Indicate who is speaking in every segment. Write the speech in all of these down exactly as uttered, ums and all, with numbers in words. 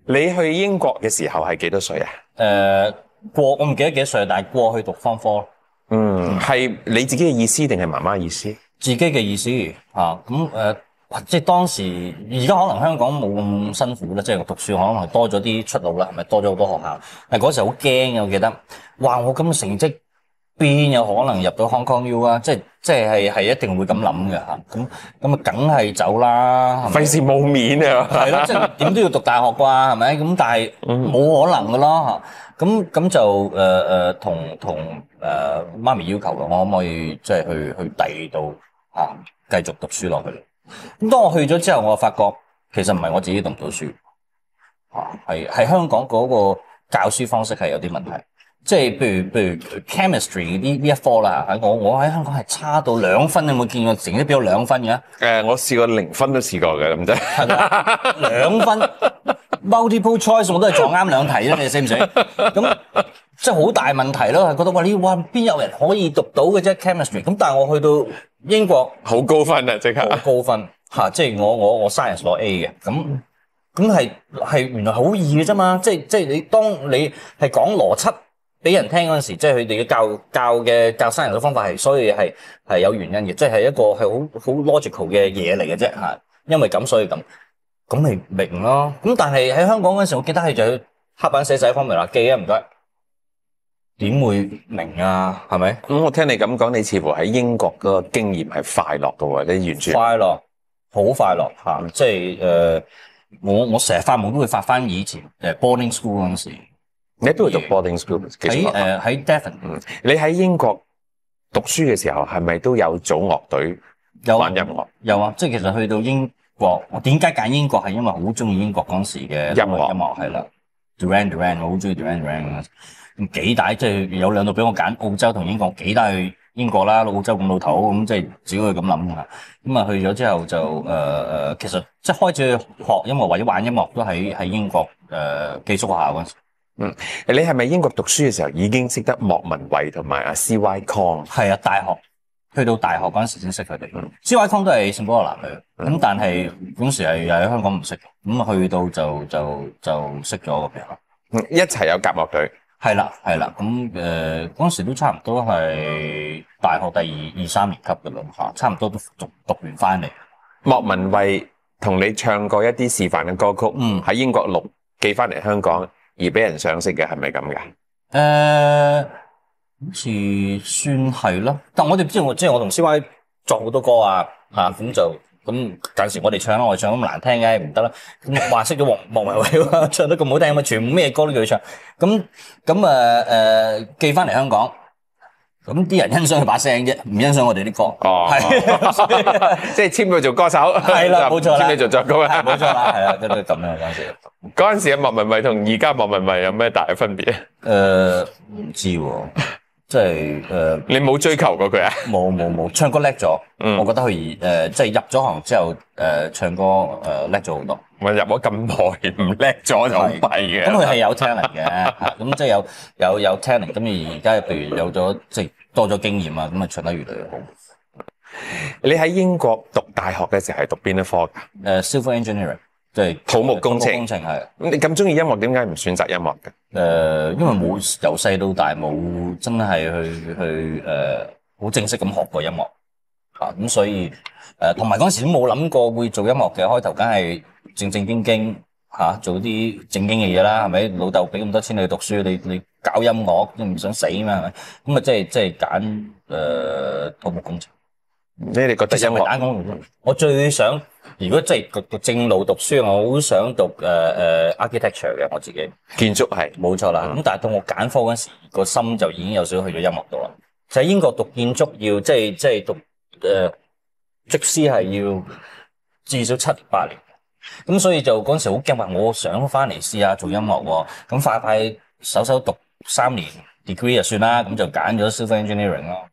Speaker 1: 你去英國嘅時候係幾多歲啊？
Speaker 2: 誒、呃、過我唔記得幾多歲，但係過去讀 Form Four。
Speaker 1: 嗯，係你自己嘅意思定係媽媽意思？
Speaker 2: 自己嘅意思嚇，咁、啊、誒，即係當時而家可能香港冇咁辛苦啦，即係讀書可能係多咗啲出路啦，係咪多咗好多學校？但係嗰時好驚嘅，我記得，哇！我咁嘅成績邊有可能入到 Hong Kong U 啊？即係即係係係一定會咁諗嘅嚇，咁咁啊梗係走啦，
Speaker 1: 費事冇面啊！
Speaker 2: 係咯，即係點都要讀大學啩，係咪？咁但係冇可能㗎咯嚇，咁咁就誒誒同同誒媽咪要求咯，我可唔可以即係去去第二度？啊，繼續讀書落去。咁當我去咗之後，我發覺其實唔係我自己讀唔到書，啊，係係香港嗰個教書方式係有啲問題。即係譬如譬如 chemistry 呢呢一科啦，喺我我喺香港係差到兩分，你有冇見過成績表兩分嘅？誒、
Speaker 1: 呃，我試過零分都試過嘅咁啫。係
Speaker 2: 咪兩分 multiple choice 我都係撞啱兩題啫，你死唔死？咁即係好大問題咯，係覺得哇你哇邊有人可以讀到嘅啫 chemistry？ 咁但係我去到英國
Speaker 1: 好高分啊，即刻
Speaker 2: 好高分嚇、啊！即係我我我 science 攞 A 嘅，咁咁係係原來好易嘅啫嘛！即係即係你當你係講邏輯俾人聽嗰陣時，即係佢哋嘅教教嘅教 science 嘅方法係，所以係係有原因嘅，即係一個係好好 logical 嘅嘢嚟嘅啫嚇。因為咁所以咁，咁咪明咯。咁但係喺香港嗰陣時，我記得係就去黑板寫晒方明啦，記啊唔該。點會明啊？係咪？咁、
Speaker 1: 嗯、我聽你咁講，你似乎喺英國嗰個經驗係快樂嘅喎，你完全
Speaker 2: 快樂，好快樂嚇、嗯！即係誒、呃，我我成日發夢都會發翻以前誒 boarding school 嗰陣時。
Speaker 1: 你喺邊度讀 boarding school？
Speaker 2: 喺誒喺 Devon。
Speaker 1: 嗯，你喺英國讀書嘅時候係咪都有組樂隊玩音樂？
Speaker 2: 有啊，即係其實去到英國，我點解揀英國係因為好中意英國嗰陣時嘅
Speaker 1: 音樂
Speaker 2: 音樂係啦 Duran Duran， 我好中意 Duran Duran。咁幾大即係有兩度俾我揀，澳洲同英國，幾大去英國啦，澳洲咁老頭，咁即係只可以咁諗㗎。咁啊去咗之後就誒誒、呃，其實即係開始學音樂或者玩音樂都喺喺英國誒寄宿學校嗰陣時。
Speaker 1: 嗯，你係咪英國讀書嘅時候已經識得莫文蔚同埋阿 C Y Kong？
Speaker 2: 係啊，大學去到大學嗰陣時先識佢哋。嗯、C Y Kong 都係聖保羅男女，咁、嗯、但係嗰時係喺香港唔識，咁去到就就就識咗個朋友。
Speaker 1: 嗯，一齊有夾樂隊。
Speaker 2: 係啦，係啦，咁誒嗰陣時都差唔多係大學第二二三年級嘅啦嚇，差唔多都讀讀完翻嚟。
Speaker 1: 莫文蔚同你唱過一啲示範嘅歌曲，嗯，喺英國錄寄翻嚟香港而俾人賞識嘅，係咪咁㗎？誒、
Speaker 2: 呃，好似算係咯，但我哋知我即係我同 C Y 作好多歌啊嚇，咁就。咁陣時我哋唱啦，我哋唱咁難聽嘅唔得啦。咁話識咗莫莫文蔚喎，唱得咁好聽，咁啊全部咩歌都叫佢唱。咁咁誒誒寄翻嚟香港，咁啲人欣賞佢把聲啫，唔欣賞我哋啲歌。
Speaker 1: 哦，係，即係簽佢做歌手。
Speaker 2: 係啦，冇錯啦。
Speaker 1: 簽佢做作曲啊，
Speaker 2: 冇錯啦，係啦，都都咁樣嗰陣時。
Speaker 1: 嗰陣時嘅莫文蔚同而家莫文蔚有咩大嘅分別啊？
Speaker 2: 誒唔知喎。即係誒，
Speaker 1: 你冇追求過佢啊？
Speaker 2: 冇冇冇，唱歌叻咗。嗯，我覺得佢誒即係入咗行之後誒唱歌誒叻咗好多。
Speaker 1: 我入咗咁耐，唔叻咗就好弊嘅。
Speaker 2: 咁佢係有 talent 嘅，嚇咁即係有有有 talent。咁而家譬如有咗即係多咗經驗啊，咁啊唱得越嚟越好。
Speaker 1: 你喺英國讀大學嘅時候係讀邊一科㗎？
Speaker 2: 誒 Civil Engineering。即係
Speaker 1: 土木工程，
Speaker 2: 工程係。咁
Speaker 1: 你咁中意音樂，點解唔選擇音樂嘅？誒、
Speaker 2: 呃，因為冇由細到大冇真係去去誒好、呃、正式咁學過音樂嚇，咁、啊、所以誒同埋嗰陣時都冇諗過會做音樂嘅，開頭梗係正正經經嚇、啊、做啲正經嘅嘢啦，係咪？老豆俾咁多錢你去讀書，你你搞音樂都唔想死嘛，係咪？咁啊即係即係揀誒土木工程。
Speaker 1: 你哋覺得音樂？
Speaker 2: 啱講，我最想。如果即係個個正路讀書，我好想讀誒誒、uh, uh, architecture 嘅我自己。
Speaker 1: 建築係
Speaker 2: 冇錯啦。咁、嗯、但係到我揀科嗰時，個心就已經有少少去咗音樂度啦。就喺英國讀建築要即係即係讀誒則師係要至少七年八年。咁所以就嗰陣時好驚話，我想翻嚟試下做音樂喎。咁快快手手讀三年 degree 就算啦。咁就揀咗 civil engineering 咯。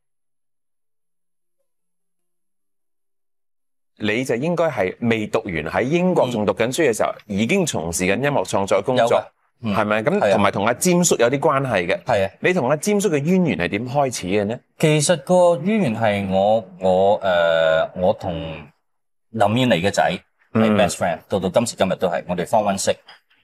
Speaker 1: 你就應該係未讀完喺英國仲讀緊書嘅時候，嗯、已經從事緊音樂創作工作，係咪？咁同埋同阿詹叔有啲關係嘅。係啊，你同阿詹叔嘅淵源係點開始嘅呢？
Speaker 2: 其實個淵源係我我誒、呃、我同林燕妮嘅仔係 best friend，到到今時今日都係我哋 form one 識。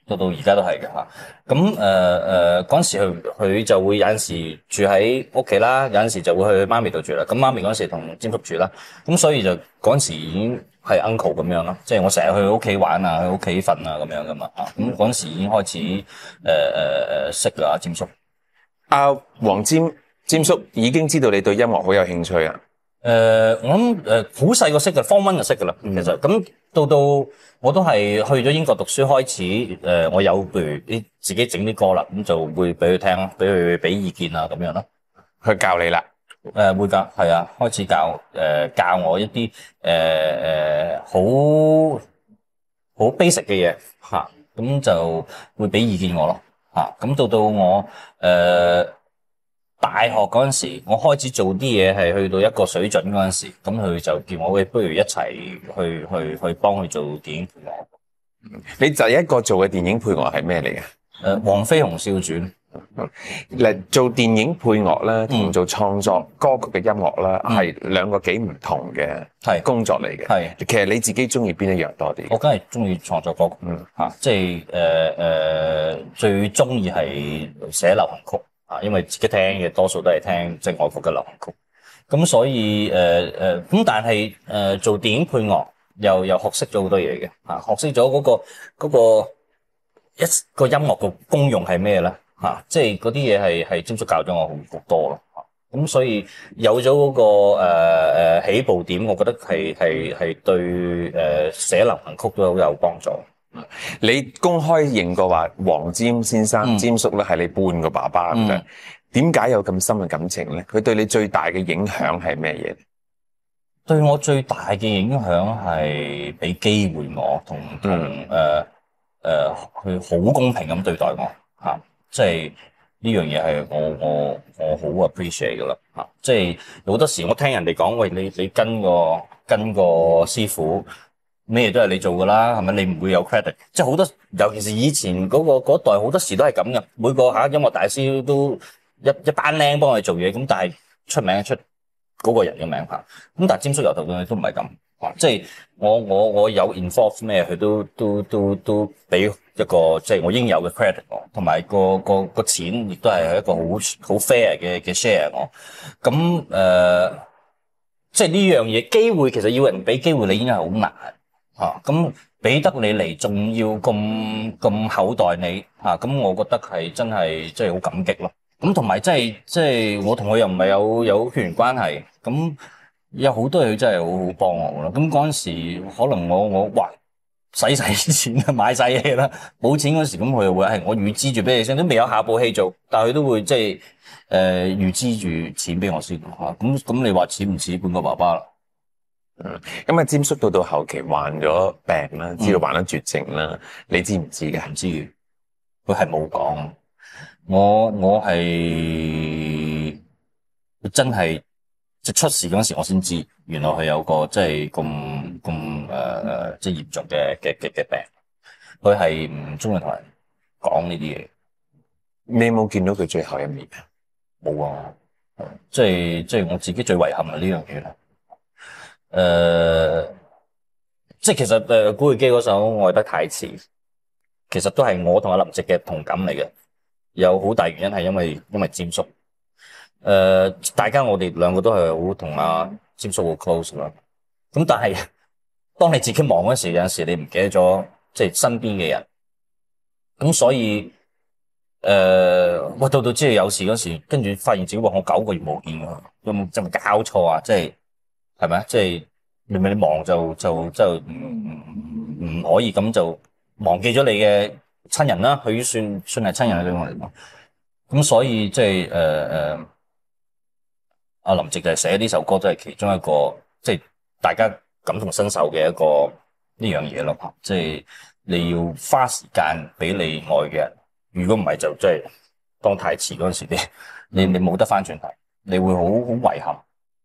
Speaker 2: 到到而家都係嘅嚇。咁誒誒嗰陣時佢佢就會有陣時住喺屋企啦，有陣時就會去媽咪度住啦。咁媽咪嗰陣時同詹叔住啦，咁所以就嗰陣時已經係 uncle 咁樣啦，即係我成日去屋企玩啊，去屋企瞓啊咁樣噶嘛嚇。咁嗰陣時已經開始誒誒誒識啦阿詹叔。
Speaker 1: 阿黃霑詹叔已經知道你對音樂好有興趣啊？
Speaker 2: 誒、呃，我諗誒好細個識嘅，form one就識噶啦。其實咁到到我都係去咗英國讀書開始，誒、呃，我有譬如啲自己整啲歌啦，咁就會俾佢聽，俾佢俾意見啊咁樣咯。
Speaker 1: 佢教你啦？
Speaker 2: 誒、呃，會噶，係啊，開始教誒、呃、教我一啲誒誒好好 basic 嘅嘢吓，咁、啊、就會俾意見我咯吓。咁、啊、到到我誒。呃大學嗰陣時，我開始做啲嘢係去到一個水準嗰陣時，咁佢就叫我喂，不如一齊去去去幫佢做電影配樂。
Speaker 1: 你第一個做嘅電影配樂係咩嚟嘅？誒、
Speaker 2: 呃，《黃飛鴻笑傳》
Speaker 1: 嗱，做電影配樂咧，同做創作歌曲嘅音樂咧，係、嗯、兩個幾唔同嘅工作嚟嘅。係，其實你自己中意邊一樣多啲？
Speaker 2: 我梗係中意創作歌曲，嗯吓、啊，即係誒誒，最中意係寫流行曲。啊，因為自己聽嘅多數都係聽即係外國嘅流行曲，咁所以誒誒，咁、呃、但係誒、呃、做電影配樂又又學識咗好多嘢嘅，啊，學識咗嗰個嗰、嗰個一個音樂嘅功用係咩咧？嚇、啊，即係嗰啲嘢係係詹叔教咗我好多咯，咁、啊、所以有咗嗰、嗰個誒、呃、起步點，我覺得係係係對誒寫流行曲都好有幫助。
Speaker 1: 你公開認過話黃霑先生、詹、嗯、叔咧係你半個爸爸咁樣，點解、嗯、有咁深嘅感情咧？佢對你最大嘅影響係咩嘢？
Speaker 2: 對我最大嘅影響係俾機會我同同誒誒，佢好公平咁對待我吓、啊，即係呢樣嘢係我我我好 appreciate 噶啦吓，即係好多時我聽人哋講，喂，你你跟個跟個師傅。咩都係你做噶啦，係咪？你唔會有 credit，即係好多，尤其是以前嗰、嗰個嗰代好多時都係咁嘅。每個吓音樂大師都一一班靚幫我哋做嘢，咁但係出名出嗰個人嘅名牌。咁但係詹叔由頭到尾都唔係咁，即係我我我有 involve 咩，佢都都都都俾一個即係我應有嘅 credit 我，同埋個個個錢亦都係一個好好 fair 嘅嘅 share 我。咁誒、呃，即係呢樣嘢機會，其實要人俾機會你已經係好難。吓，咁俾得你嚟，仲要咁咁厚待你吓，咁、啊、我覺得係真係真係好感激咯。咁同埋即係即係我同佢又唔係有有血緣關係，咁有好多嘢真係好好幫我咯。咁嗰陣時可能我我哇使晒錢啊，買晒嘢啦，冇錢嗰時咁佢又會係我預支住俾你先，都未有下部戲做，但係佢都會即係誒預支住錢俾我先吓。咁咁你話似唔似半個爸爸啦？
Speaker 1: 嗯，咁啊，詹叔到到後期患咗病啦，知道患咗絕症啦，嗯、你知唔知嘅？唔知，
Speaker 2: 佢係冇講。我我係真係即出事嗰時，我先知，原來佢有個即係咁咁誒，即係嚴重嘅嘅嘅嘅病。佢係唔中意同人講呢啲嘢。
Speaker 1: 你有冇見到佢最後一面啊？
Speaker 2: 冇啊，即係即係我自己最遺憾係呢樣嘢啦。誒、呃，即係其實誒，古巨基嗰首《愛得太遲》，其實都係我同阿林夕嘅同感嚟嘅。有好大原因係因為因為詹叔。誒、呃，大家我哋兩個都係好同阿詹叔好 close 啦。咁但係當你自己忙嗰時，有陣時你唔記得咗即係身邊嘅人。咁所以誒，我、呃、到到知道有事嗰時，跟住發現自己話我九個月冇見喎，有冇真係搞錯啊？即係。係咪啊？即係明明你忙就就就唔唔唔可以咁就忘記咗你嘅親人啦。佢算算係親人對我嚟講。咁所以即係誒誒，阿林夕就係寫呢首歌都係其中一個，即係大家感同身受嘅一個呢樣嘢咯。即係你要花時間俾你愛嘅人，如果唔係就即係當太遲嗰陣時，你你你冇得翻轉頭，你會好好遺憾。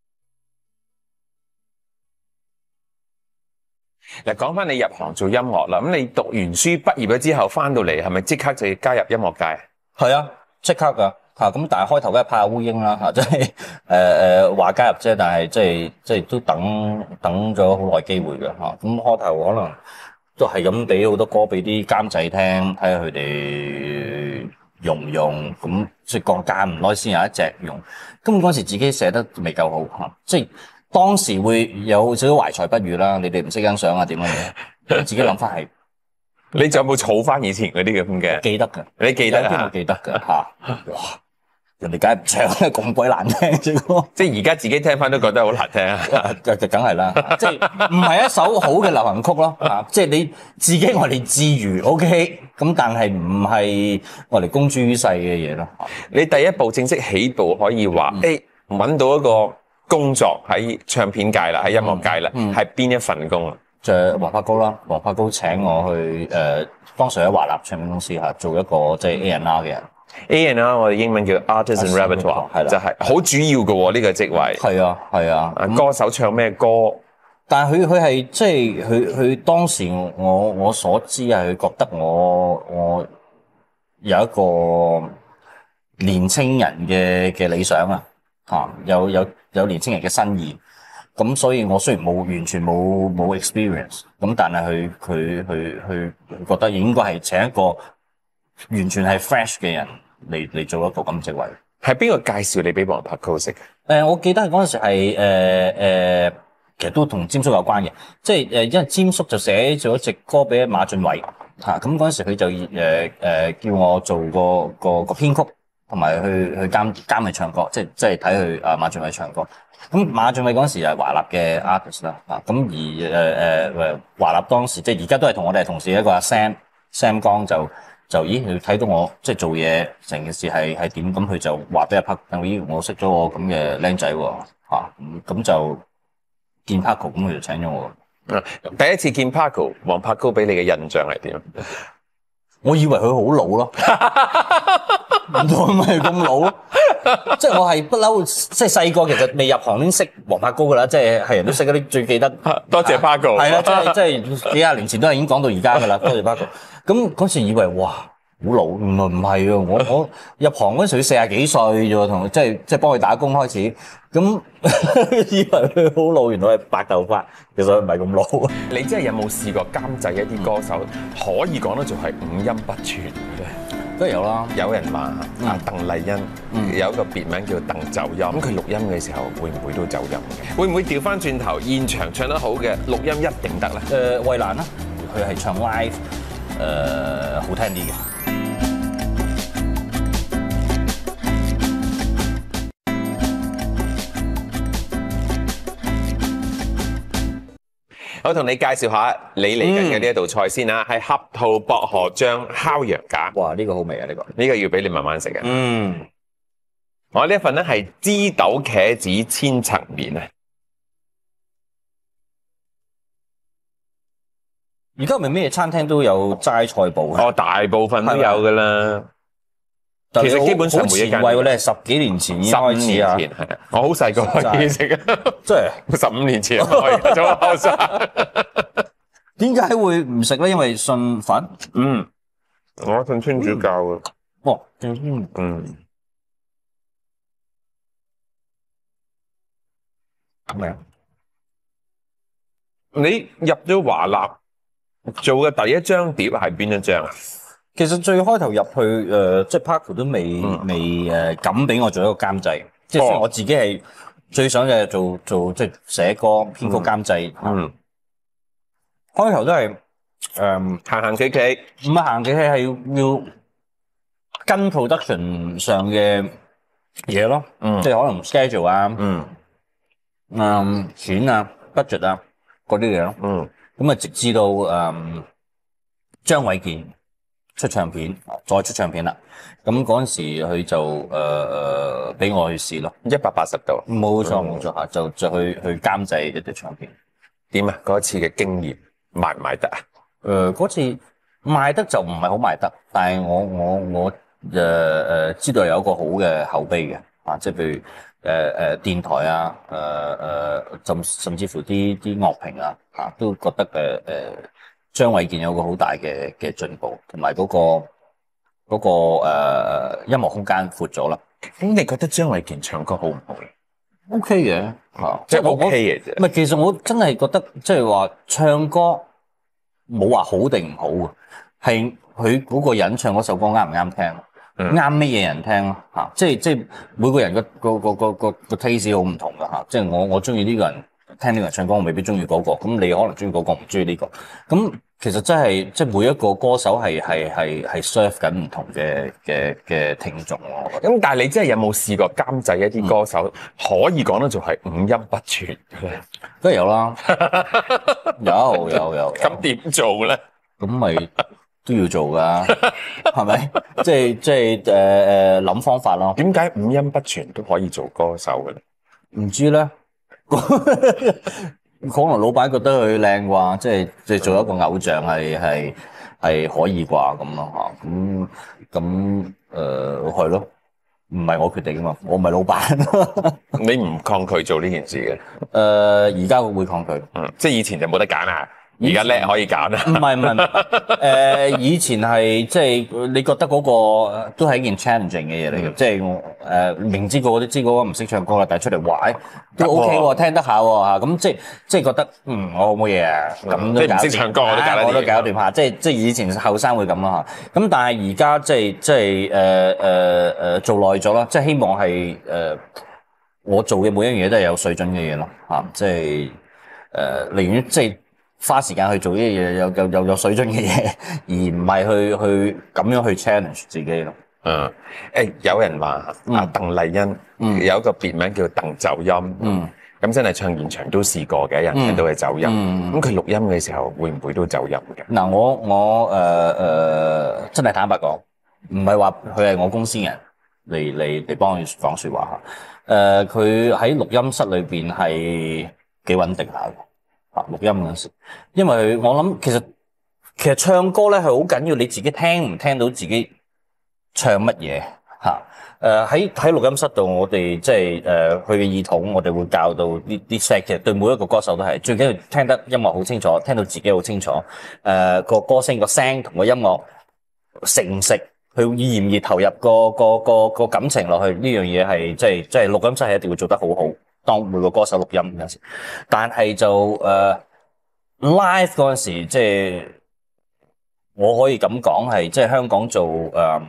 Speaker 1: 嗱，講翻你入行做音樂啦，咁你讀完書畢業咗之後翻到嚟，係咪即刻就要加入音樂界？
Speaker 2: 係啊，即刻噶吓，咁但係開頭梗係拍下烏蠅啦吓，即係誒誒話加入啫，但係即係即係都等等咗好耐機會嘅吓，咁開頭可能都係咁俾好多歌俾啲監製聽，睇下佢哋用唔用，咁即係講間唔耐先有一隻用。根本嗰時自己寫得未夠好嚇，即係當時會有少少懷才不遇啦。你哋唔識欣賞啊點樣嘢？自己諗翻係，
Speaker 1: 你仲有冇儲翻以前嗰啲咁嘅？
Speaker 2: 記得㗎，
Speaker 1: 你記得啊？
Speaker 2: 我記得㗎嚇。哇！人哋梗係唔唱啦，咁鬼難聽隻歌。
Speaker 1: 即係而家自己聽翻都覺得好難聽啊！
Speaker 2: 梗梗係啦，即係唔係一首好嘅流行曲咯？啊，即係你自己我哋自娛 OK，咁但係唔係我哋公諸於世嘅嘢咯。
Speaker 1: 你第一步正式起步可以話，誒揾到一個工作喺唱片界啦，喺音樂界啦，係邊一份工啊？
Speaker 2: 就係黃柏高啦，黃柏高請我去誒，當時喺華納唱片公司嚇做一個即係 A and R 嘅人。
Speaker 1: A and R 我哋英文叫 Artist and Repertoire， 係啦，就係好主要嘅喎呢個職位。
Speaker 2: 係啊係啊，
Speaker 1: 歌手唱咩歌？
Speaker 2: 但係佢佢係即係佢佢當時我我所知係佢覺得我我有一個年青人嘅嘅理想啊嚇，有有有年青人嘅新意。咁所以我雖然冇完全冇冇 experience，咁但係佢佢佢佢覺得應該係請一個完全係 fresh 嘅人嚟嚟做一個咁職位。係
Speaker 1: 邊個介紹你俾黃柏高識嘅？
Speaker 2: 誒，我記得嗰陣時係誒誒，其實都同詹叔有關嘅，即係誒，因為詹叔就寫咗一隻歌俾馬浚偉嚇，咁嗰陣時佢就誒誒、呃、叫我做個個個編曲，同埋去去監監佢唱歌，即係即係睇佢啊馬浚偉唱歌。咁馬浚偉嗰陣時係華納嘅 artist 啦，啊咁而誒誒誒華納當時即係而家都係同我哋同事一個阿 Sam Sam 江就就咦佢睇到我即係做嘢成件事係係點，咁佢就話俾阿 Paco 聽，咦我識咗我咁嘅僆仔喎嚇，咁就見 Paco 咁佢就請咗我。
Speaker 1: 第一次見 Paco， 黃柏高俾你嘅印象係點？
Speaker 2: 我以為佢好老咯，唔通咪咁老咯？即係我係不嬲，即係細個其實未入行已經識黃柏高噶啦，即係係人都識嗰啲最記得。
Speaker 1: 多謝 Paco。係
Speaker 2: 啦，即係即係幾廿年前都係已經講到而家噶啦，多謝 Paco。咁嗰時以為哇好老，原來唔係喎，我我入行嗰時佢四十幾歲啫喎，同即係即係幫佢打工開始，咁以為佢好老，原來係白頭髮，其實佢唔係咁老。
Speaker 1: 你真係有冇試過監製一啲歌手，可以講得做係五音不全嘅咧？
Speaker 2: 都有啦，
Speaker 1: 有人話啊鄧麗欣、嗯、有一個別名叫鄧走音，咁佢錄音嘅時候會唔會都走音嘅？會唔會調翻轉頭現場唱得好嘅錄音一定得咧？
Speaker 2: 誒、呃，衛蘭啦，佢係唱 live 誒、呃、好聽啲嘅。
Speaker 1: 我同你介紹下你嚟緊嘅呢一道菜先啦，係合桃薄荷醬烤羊架。
Speaker 2: 哇，呢、這個好味啊！呢、這個
Speaker 1: 呢個要俾你慢慢食嘅。
Speaker 2: 嗯，
Speaker 1: 我呢一份咧係枝豆茄子千層麵啊。
Speaker 2: 而家係咪咩餐廳都有齋菜部啊？
Speaker 1: 哦，大部分都有噶啦。其實基本上每一間，
Speaker 2: 好前衛咧，十幾年前已經開始啊！
Speaker 1: 係啊，我好細個開始食嘅，
Speaker 2: 即係
Speaker 1: 十五年前開始做後生。
Speaker 2: 點解會唔食咧？因為信佛。
Speaker 1: 嗯，我信天主教嘅。
Speaker 2: 哦，嗯
Speaker 1: 嗯，
Speaker 2: 咩啊？
Speaker 1: 你入咗華納做嘅第一張碟係邊一張啊？
Speaker 2: 其實最開頭入去誒、呃，即係 Paco 都未、嗯、未誒敢俾我做一個監製，即係我自己係最想嘅做做即係寫歌編曲監製。嗯，開頭都係誒行行企企，唔係行企企係要要跟 production 上嘅嘢咯。嗯，即係可能 schedule 啊，嗯，嗯錢啊 budget 啊嗰啲嘢咯。嗯，咁啊直至到誒張衛健出唱片，再出唱片啦。咁嗰陣時佢就誒誒俾我去試咯，
Speaker 1: 一百八十度。
Speaker 2: 冇錯冇錯嚇，就就去去監製一隻唱片。
Speaker 1: 點啊？嗰次嘅經驗賣唔賣得啊？
Speaker 2: 誒、呃、嗰次賣得就唔係好賣得，但係我我我誒誒、呃、知道有一個好嘅口碑嘅啊，即係譬如誒誒、呃、電台啊，誒、呃、誒甚甚至乎啲啲樂評啊嚇都覺得誒誒。呃張衛健有個好大嘅嘅進步，同埋嗰個嗰、嗰個誒、呃、音樂空間闊咗啦。
Speaker 1: 咁你覺得張衛健唱歌好唔好咧
Speaker 2: ？O K 嘅，吓，
Speaker 1: 即係 O K 嘅啫。
Speaker 2: 唔係，其實我真係覺得即係話唱歌冇話好定唔好嘅，係佢嗰個人唱嗰首歌啱唔啱聽，啱乜嘢人聽咯嚇。即係即係每個人個個個個個個 taste 好唔同㗎嚇。即係我我中意呢個人聽呢個人唱歌，我未必中意嗰個。咁你可能中意嗰個，唔中意呢個。咁其實真係即係每一個歌手係係係係 serve 緊唔同嘅嘅嘅聽眾咯。
Speaker 1: 咁但係你真係有冇試過監製一啲歌手、嗯、可以講得做係五音不全嘅咧？
Speaker 2: 梗係有啦，有有有。
Speaker 1: 咁點做咧？
Speaker 2: 咁咪都要做㗎，係咪？即係即係誒誒諗方法咯。
Speaker 1: 點解五音不全都可以做歌手嘅咧？
Speaker 2: 唔知咧。可能老闆覺得佢靚啩，即係即係做一個偶像係係係可以啩咁咯嚇，咁咁誒係咯，唔係我決定㗎嘛，我唔係老闆。
Speaker 1: 你唔抗拒做呢件事嘅？
Speaker 2: 誒而家會抗拒，
Speaker 1: 嗯，即係以前就冇得揀啊。而家叻可以揀啊！
Speaker 2: 唔係唔係，誒、呃、以前係即係你覺得嗰個都係一件 challenging 嘅嘢嚟嘅，即係我誒明知個個都知嗰個唔識唱歌啦，但係出嚟玩都 OK 喎，聽得下喎嚇，咁即係即係覺得嗯我冇嘢啊，咁都
Speaker 1: 唔識唱歌我都搞得掂，
Speaker 2: 我都搞掂下，即係即係以前後生會咁啦嚇，咁但係而家即係即係誒誒誒做耐咗啦，即係希望係誒、呃、我做嘅每一樣嘢都係有水準嘅嘢咯嚇，即係誒寧願即係。花時間去做呢啲嘢，有有有有水準嘅嘢，而唔係去去咁樣去 challenge 自己咯。
Speaker 1: 嗯，誒有人話阿鄧麗欣、嗯、有一個別名叫鄧走音，嗯，咁真係唱現場都試過嘅，人聽到係走音。咁佢錄音嘅時候會唔會都走音嘅？嗱、
Speaker 2: 嗯，我我誒誒、呃呃、真係坦白講，唔係話佢係我公司人嚟嚟嚟幫佢講説話嚇。誒佢喺錄音室裏邊係幾穩定下嘅。啊！錄音嗰陣時，因為我諗其實其實唱歌咧係好緊要，你自己聽唔聽到自己唱乜嘢嚇？誒喺喺錄音室度，我哋即係誒佢嘅耳筒，我哋會教到啲啲聲。其實對每一個歌手都係最緊要聽得音樂好清楚，聽到自己好清楚。誒、呃、個歌聲個聲同個音樂食唔食，佢熱唔熱投入個個個個感情落去呢樣嘢係即係即係錄音室係一定會做得好好。當每個歌手錄音嗰陣時，但係就誒、uh, live 嗰陣時，即係我可以咁講係，即係香港做誒、um,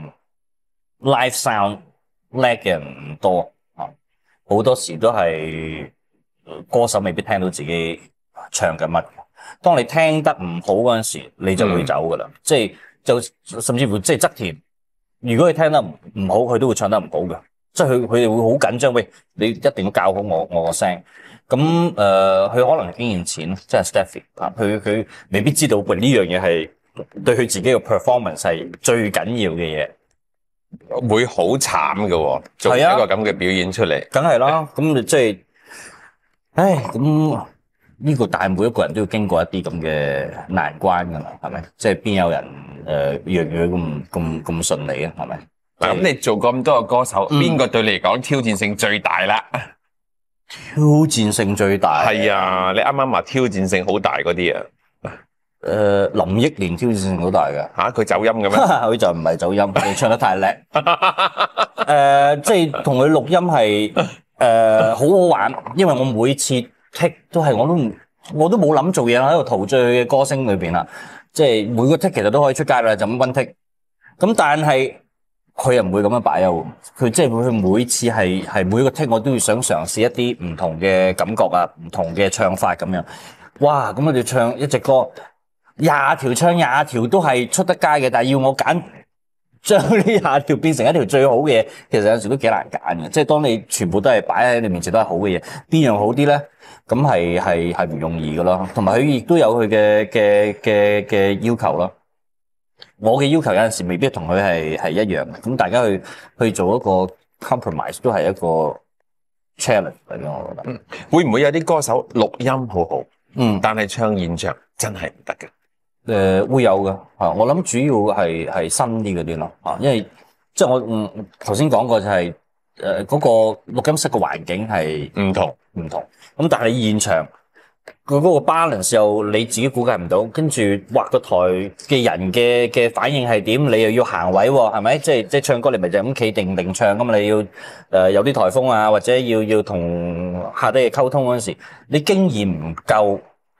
Speaker 2: live sound 叻嘅人唔多啊，好多時都係歌手未必聽到自己唱緊乜。當你聽得唔好嗰陣時，你就會走噶啦、嗯。即係就甚至乎即係側田，如果佢聽得唔好，佢都會唱得唔好嘅。即係佢佢哋會好緊張，喂，你一定要教好我我個聲。咁誒，佢、呃、可能經驗淺，即係 Stephy 啊，佢佢未必知道喂呢樣嘢係對佢自己嘅 performance 係最緊要嘅嘢，
Speaker 1: 會好慘㗎，做一個咁嘅表演出嚟。
Speaker 2: 梗係啦，咁你即係，唉，咁呢個但係每一個人都要經過一啲咁嘅難關㗎啦，係咪？即係邊有人誒樣樣咁咁咁順利啊？係咪？
Speaker 1: 咁你做咁多個歌手，邊、嗯、個對你嚟講挑戰性最大啦？
Speaker 2: 挑戰性最大
Speaker 1: 係啊！你啱啱話挑戰性好大嗰啲啊？誒、
Speaker 2: 呃，林憶蓮挑戰性好大嘅
Speaker 1: 吓，佢、啊、走音嘅咩？
Speaker 2: 佢就唔係走音，佢唱得太叻。誒、呃，即係同佢錄音係誒、呃、好好玩，因為我每次 take 都係我都唔我都冇諗做嘢喺度陶醉佢嘅歌聲裏邊啦。即係每個 take 其實都可以出街啦，就咁 one take。咁但係。佢又唔會咁樣擺啊！佢即係佢每次係係每一個 take 我都要想嘗試一啲唔同嘅感覺啊，唔同嘅唱法咁樣。哇！咁我哋唱一隻歌，廿條唱廿條都係出得街嘅，但係要我揀將呢廿條變成一條最好嘅嘢，其實有時都幾難揀嘅。即係當你全部都係擺喺你面前都係好嘅嘢，邊樣好啲咧？咁係係係唔容易㗎咯。同埋佢亦都有佢嘅嘅嘅嘅要求咯。我嘅要求有陣時未必同佢係係一樣嘅，咁大家去去做一個 compromise 都係一個 challenge 嚟嘅，我覺得。嗯，
Speaker 1: 會唔會有啲歌手錄音好好，
Speaker 2: 嗯，
Speaker 1: 但係唱現場真係唔得嘅？
Speaker 2: 誒、呃，會有嘅，嚇，我諗主要係係新啲嗰啲咯，嚇，因為即係我嗯頭先講過就係誒嗰個錄音室嘅環境係
Speaker 1: 唔同
Speaker 2: 唔同，咁但係現場。佢嗰個 balance 又你自己估計唔到，跟住畫個台嘅人嘅嘅反應係點，你又要行位喎，係咪？即係即係唱歌你咪就咁企定定唱咁嘛？你要誒、呃、有啲台風啊，或者要要同下低嘅溝通嗰陣時，你經驗唔夠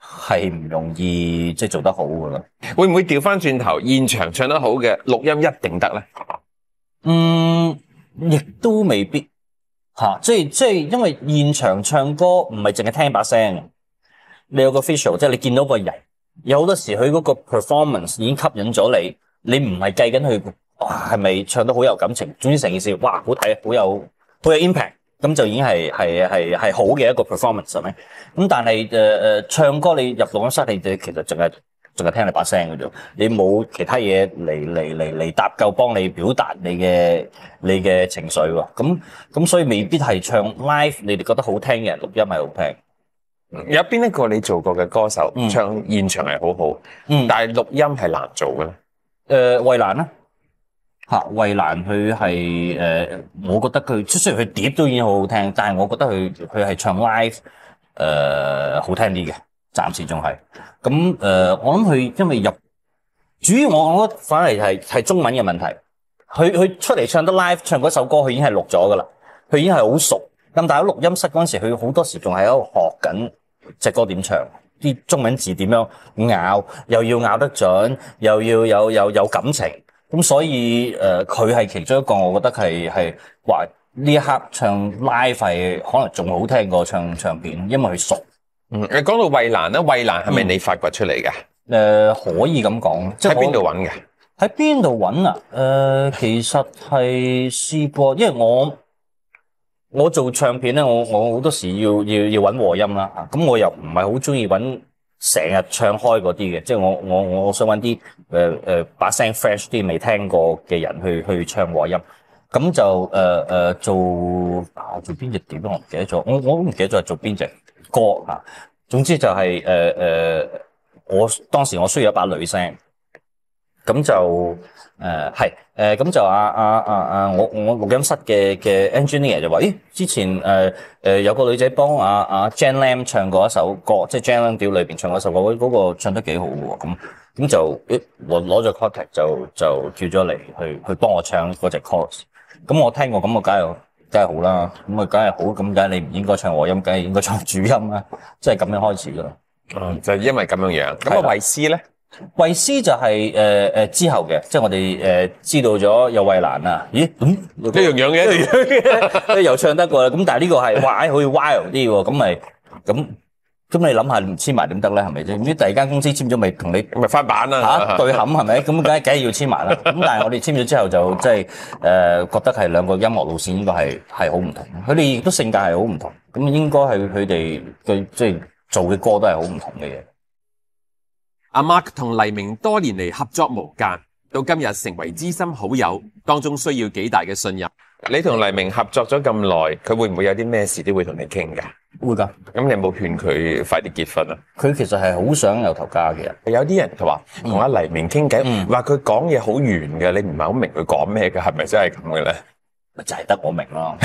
Speaker 2: 係唔容易即係做得好㗎啦。
Speaker 1: 會唔會調翻轉頭，現場唱得好嘅錄音一定得咧？
Speaker 2: 嗯，亦都未必嚇、啊，即係即係因為現場唱歌唔係淨係聽把聲，你有個 visual， 即係你見到個人，有好多時佢嗰個 performance 已經吸引咗你，你唔係計緊佢哇係咪唱得好有感情，總之成件事哇好睇，好有好有 impact。咁就已經係係係係好嘅一個 performance 係咪？咁但係誒誒唱歌你入錄音室，你哋其實淨係淨係聽你把聲嘅啫，你冇其他嘢嚟嚟嚟嚟搭救幫你表達你嘅你嘅情緒喎。咁咁所以未必係唱 live 你哋覺得好聽嘅人錄音係好聽。
Speaker 1: 有邊一個你做過嘅歌手、嗯、唱現場係好好，嗯、但係錄音係難做嘅咧？誒、
Speaker 2: 呃，衛蘭啦。嚇，衛蘭佢係誒，我覺得佢雖然佢碟都已經好好聽，但係我覺得佢佢係唱 live 誒、呃、好聽啲嘅，暫時仲係。咁誒、呃，我諗佢因為入主要我我覺得反而係係中文嘅問題。佢佢出嚟唱得 live 唱嗰首歌，佢已經係錄咗噶啦，佢已經係好熟。咁但係喺錄音室嗰陣時，佢好多時仲係喺度學緊隻歌點唱，啲中文字點樣咬，又要咬得準，又要有有有感情。咁所以誒，佢、呃、係其中一個，我覺得係係話呢一刻唱 live 係可能仲好聽過唱唱片，因為佢熟。
Speaker 1: 嗯，你講到衛蘭咧，衛蘭係咪你發掘出嚟嘅？誒、
Speaker 2: 嗯呃，可以咁講，即係喺邊度揾嘅？喺邊度揾啊？誒、呃，其實係試過，因為我我做唱片咧，我我好多時要要要揾和音啦。咁我又唔係好中意揾成日唱開嗰啲嘅，即係我我我想揾啲誒誒把聲 fresh 啲未聽過嘅人去去唱和音，咁就誒誒、呃、做啊做邊隻碟我唔記得咗，我我都唔記得咗係做邊隻歌嚇。總之就係誒誒，我當時我需要一把女聲，咁就誒係誒咁就啊啊啊啊我我錄音室嘅嘅 engineer 就話，咦之前誒誒、呃、有個女仔幫阿阿 Jan Lam 唱過一首歌，即係 Jan Lam 碟裏邊唱過一首歌，嗰、那個唱得幾好嘅喎，咁咁就誒攞攞咗 contact 就就叫咗嚟去去幫我唱嗰隻 chorus，咁我聽過咁我梗係梗係好啦，咁啊梗係好，咁梗係你唔應該唱和音，梗係應該唱主音啦，即係咁樣開始噶啦。
Speaker 1: 嗯，就係因為咁樣樣。咁啊，衛詩咧？
Speaker 2: 衛詩就係誒誒之後嘅，即係我哋誒、呃、知道咗有衛蘭啊，咦咁一樣樣嘅，一樣嘅，又唱得過啦。咁但係呢個係哇，好似 wild 啲喎，咁咪咁咁你諗下唔簽埋點得咧？係咪啫？咁第二間公司簽咗咪同你
Speaker 1: 咪翻版啦
Speaker 2: 嚇對冚係咪？咁梗係梗係要簽埋啦。咁但係我哋簽咗之後就即係誒覺得係兩個音樂路線應該係係好唔同，佢哋亦都性格係好唔同，咁應該係佢哋嘅即係做嘅歌都係好唔同嘅嘢。
Speaker 1: 阿 Mark 同黎明多年嚟合作無間，到今日成為知心好友，當中需要幾大嘅信任。你同黎明合作咗咁耐，佢會唔會有啲咩事都會同你傾㗎？
Speaker 2: 會㗎。咁
Speaker 1: 你有冇勸佢快啲結婚啊？
Speaker 2: 佢其實係好想有頭家嘅人。
Speaker 1: 有啲人佢話同阿黎明傾偈，話佢講嘢好圓嘅，你唔係好明佢講咩嘅，係咪真係咁嘅咧？
Speaker 2: 咪就係得我明咯。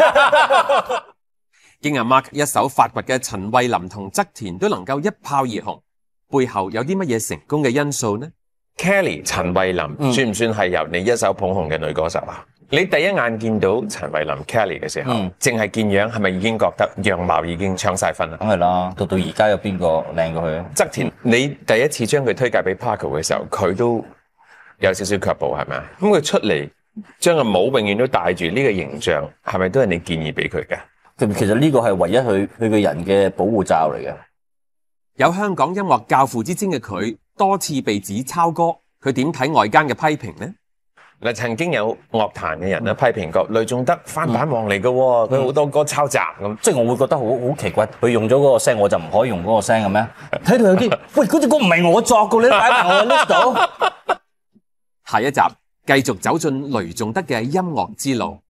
Speaker 1: 經阿 Mark 一手發掘嘅陳慧琳同側田都能夠一炮而紅，背後有啲乜嘢成功嘅因素呢？ Kelly 陳慧琳、嗯、算唔算係由你一手捧紅嘅女歌手啊？你第一眼見到陳慧琳 Kelly 嘅時候，淨係、嗯、見樣係咪已經覺得樣貌已經搶晒分啦？梗係啦，到到而家有邊個靚過佢啊？側田，你第一次將佢推介俾 Paco 嘅時候，佢都有少少卻步係咪啊？咁佢出嚟將個帽永遠都戴住呢個形象，係咪都係你建議俾佢嘅？其實呢個係唯一佢佢個人嘅保護罩嚟嘅。有香港音樂教父之稱嘅佢，多次被指抄歌，佢點睇外間嘅批評呢？嗱，曾經有樂壇嘅人咧批評過雷頌德翻版王嚟嘅，佢好、嗯、多歌抄襲咁，即係我會覺得好好奇怪，佢用咗嗰個聲，我就唔可以用嗰個聲嘅咩？睇到有啲，喂，嗰隻歌唔係我作嘅，你擺埋我 list 度。下一集繼續走進雷頌德嘅音樂之路。